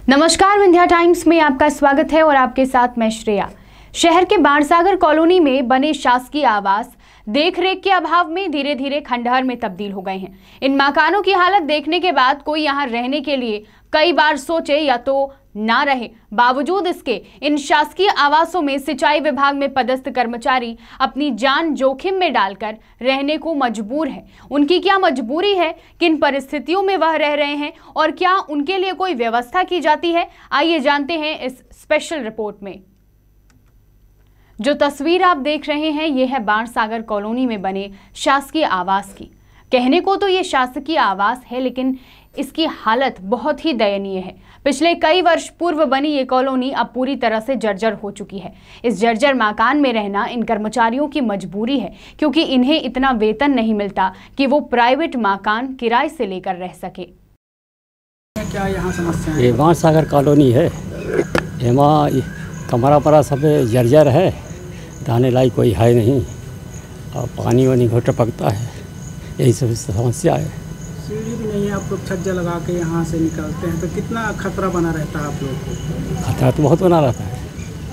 नमस्कार, विंध्या टाइम्स में आपका स्वागत है और आपके साथ मैं श्रेया। शहर के बाणसागर कॉलोनी में बने शासकीय आवास देखरेख के अभाव में धीरे धीरे खंडहर में तब्दील हो गए हैं। इन मकानों की हालत देखने के बाद कोई यहां रहने के लिए कई बार सोचे या तो ना रहे। बावजूद इसके इन शासकीय आवासों में सिंचाई विभाग में पदस्थ कर्मचारी अपनी जान जोखिम में डालकर रहने को मजबूर है। उनकी क्या मजबूरी है, किन परिस्थितियों में वह रह रहे हैं और क्या उनके लिए कोई व्यवस्था की जाती है, आइए जानते हैं इस स्पेशल रिपोर्ट में। जो तस्वीर आप देख रहे हैं ये है बाणसागर कॉलोनी में बने शासकीय आवास की। कहने को तो ये शासकीय आवास है, लेकिन इसकी हालत बहुत ही दयनीय है। पिछले कई वर्ष पूर्व बनी ये कॉलोनी अब पूरी तरह से जर्जर हो चुकी है। इस जर्जर मकान में रहना इन कर्मचारियों की मजबूरी है, क्योंकि इन्हें इतना वेतन नहीं मिलता कि वो प्राइवेट मकान किराए से लेकर रह सके। क्या यहाँ समस्या है? ये बाणसागर कॉलोनी है, यहाँ कमरा परा सब जर्जर है, रहने लायक कोई है नहीं और पानी वानी घोट पकता है, यही सब समस्या है। सीढ़ी भी नहीं है, आप लोग छज्जा लगा के यहाँ से निकलते हैं तो कितना खतरा बना रहता है आप लोग को? खतरा तो बहुत बना रहता है।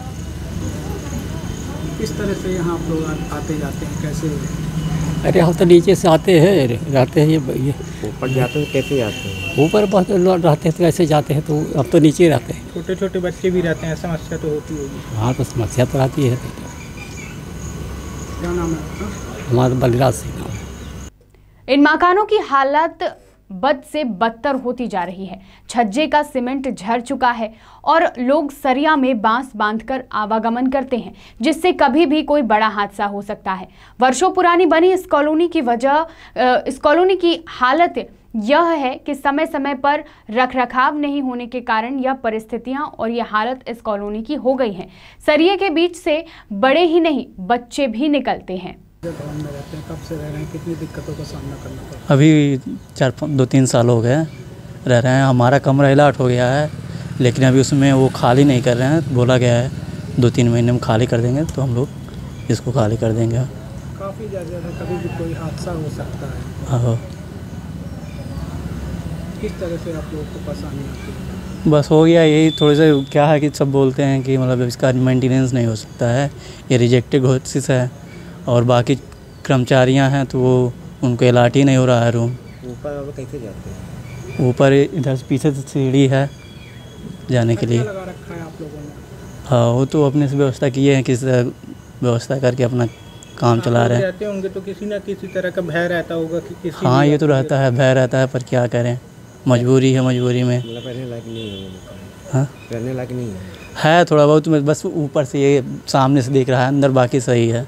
किस तरह से यहाँ आप लोग आते जाते हैं, कैसे? अरे हम तो नीचे से आते हैं, रहते हैं ये ऊपर जाते हैं, कैसे जाते हैं? ऊपर बहुत लोग रहते हैं तो कैसे जाते हैं, तो अब तो नीचे रहते हैं। छोटे छोटे बच्चे भी रहते हैं, समस्या तो होती होगी। हाँ तो समस्या तो रहती है। क्या नाम है आपका? हमारा बलराज सिंह नाम है। इन मकानों की हालत बद से बदतर होती जा रही है। छज्जे का सीमेंट झड़ चुका है और लोग सरिया में बांस बांधकर आवागमन करते हैं, जिससे कभी भी कोई बड़ा हादसा हो सकता है। वर्षों पुरानी बनी इस कॉलोनी की हालत यह है कि समय समय पर रखरखाव नहीं होने के कारण यह परिस्थितियां और यह हालत इस कॉलोनी की हो गई है। सरिये के बीच से बड़े ही नहीं बच्चे भी निकलते हैं। कब से रह रहे हैं, कितनी दिक्कतों का सामना करना पड़ता है? अभी 2-3 साल हो गए रह रहे हैं। हमारा कमरा अलाट हो गया है, लेकिन अभी उसमें वो खाली नहीं कर रहे हैं। बोला गया है 2-3 महीने में खाली कर देंगे, तो हम लोग इसको खाली कर देंगे। काफ़ी ज़्यादा कभी भी कोई हादसा हो सकता है। हाँ, किस तरह से आप लोगों को परेशानी आती है? बस हो गया यही। थोड़े से क्या है कि सब बोलते हैं कि मतलब इसका मेंटेनेंस नहीं हो सकता है, ये रिजेक्टेड घोषित है, और बाकी कर्मचारियां हैं तो वो उनको अलाट ही नहीं हो रहा है रूम। ऊपर कैसे जाते हैं? ऊपर इधर पीछे से सीढ़ी है जाने के लिए। लगा रखा है आप लोगों ने? हाँ, वो तो अपने से व्यवस्था किए हैं, किस व्यवस्था करके अपना काम चला रहे हैं। रहते होंगे तो किसी ना किसी तरह का भय रहता होगा कि किसी। हाँ, ये तो रहता है, भय रहता है, पर क्या करें, मजबूरी है। मजबूरी में मतलब रहने लायक नहीं है। हाँ, रहने लायक नहीं है थोड़ा बहुत, बस ऊपर से ये सामने से देख रहा है, अंदर बाकी सही है।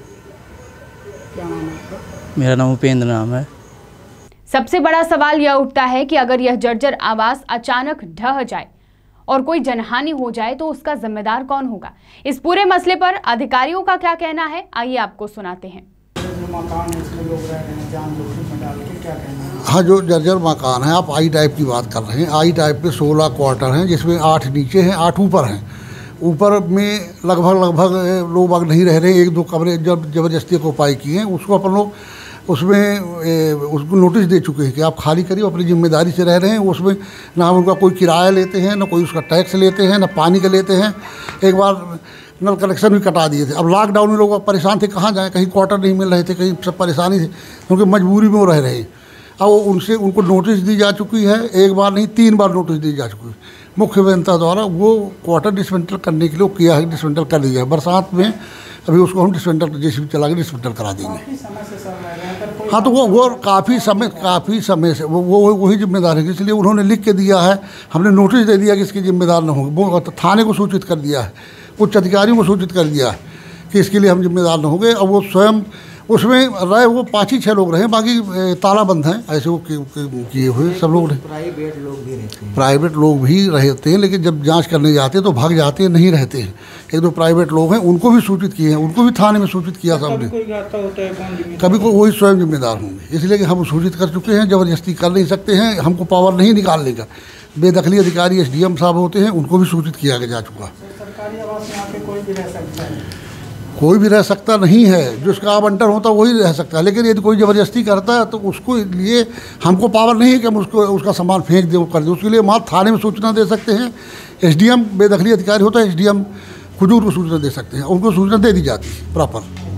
क्या नाम है आपका? मेरा नाम उपेंद्र नाम है। सबसे बड़ा सवाल यह उठता है कि अगर यह जर्जर आवास अचानक ढह जाए और कोई जनहानि हो जाए तो उसका जिम्मेदार कौन होगा। इस पूरे मसले पर अधिकारियों का क्या कहना है, आइए आपको सुनाते हैं। जो मकान है इसमें लोग रह रहे हैं, जान जोखिम में डाल के, क्या कहना है? हाँ, जो जर्जर मकान है, आप आई टाइप की बात कर रहे हैं। आई टाइप पे 16 क्वार्टर हैं, जिसमें 8 नीचे हैं, 8 ऊपर हैं। ऊपर में लगभग लोग बाग नहीं रह रहे। 1-2 कमरे जब ज़बरदस्ती को पाई किए हैं, उसको अपन लोग उसमें उसको नोटिस दे चुके हैं कि आप खाली करिए, अपनी जिम्मेदारी से रह रहे हैं। उसमें ना हम उनका कोई किराया लेते हैं, ना कोई उसका टैक्स लेते हैं, ना पानी का लेते हैं। एक बार नल कनेक्शन भी कटा दिए थे। अब लॉकडाउन में लोग परेशान थे, कहाँ जाएँ, कहीं क्वार्टर नहीं मिल रहे थे, कहीं सब परेशानी थी, क्योंकि मजबूरी में वो रह रहे हैं। अब उनको नोटिस दी जा चुकी है, 1 बार नहीं 3 बार नोटिस दी जा चुकी है। मुख्य अभियंता द्वारा वो क्वार्टर डिसमेंटल करने के लिए किया है, डिसमेंटल कर दिया है। बरसात में अभी उसको हम डिसमेंटल जेसीबी चला के डिसमेंटल करा देंगे। हाँ, तो वो काफ़ी समय से वो वही जिम्मेदार है, इसलिए उन्होंने लिख के दिया है। हमने नोटिस दे दिया कि इसके जिम्मेदार न होंगे, वो थाने को सूचित कर दिया है, उच्च अधिकारियों को सूचित कर दिया है कि इसके लिए हम जिम्मेदार न होंगे। अब वो स्वयं उसमें रहे, वो 5-6 लोग रहे, बाकी ताला बंद हैं, ऐसे वो किए हुए सब लोग रहे। प्राइवेट लोग भी रहते हैं? प्राइवेट लोग भी रहते हैं, लेकिन जब जांच करने जाते हैं तो भाग जाते हैं, नहीं रहते हैं। 1-2 प्राइवेट लोग हैं, उनको भी सूचित किए हैं, उनको भी थाने में सूचित किया सबने। कभी कोई वही स्वयं जिम्मेदार होंगे, इसलिए कि हम सूचित कर चुके हैं। ज़बरदस्ती कर नहीं सकते हैं, हमको पावर नहीं निकालने का। बेदखली अधिकारी SDM साहब होते हैं, उनको भी सूचित किया जा चुका। सरकारी आवास यहाँ पे कोई भी रह सकता है? कोई भी रह सकता नहीं है, जिसका आवंटन होता वही रह सकता है, लेकिन यदि कोई ज़बरदस्ती करता है तो उसको लिए हमको पावर नहीं है कि हम उसको उसका सामान फेंक दें, कर दें। उसके लिए मात्र थाने में सूचना दे सकते हैं। एसडीएम बेदखली अधिकारी होता है, एसडीएम खुद को सूचना दे सकते हैं, उनको सूचना दे दी जाती है प्रॉपर।